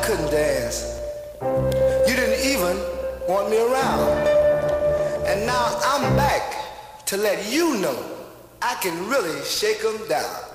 couldn't dance. You didn't even want me around. And now I'm back to let you know I can really shake 'em down.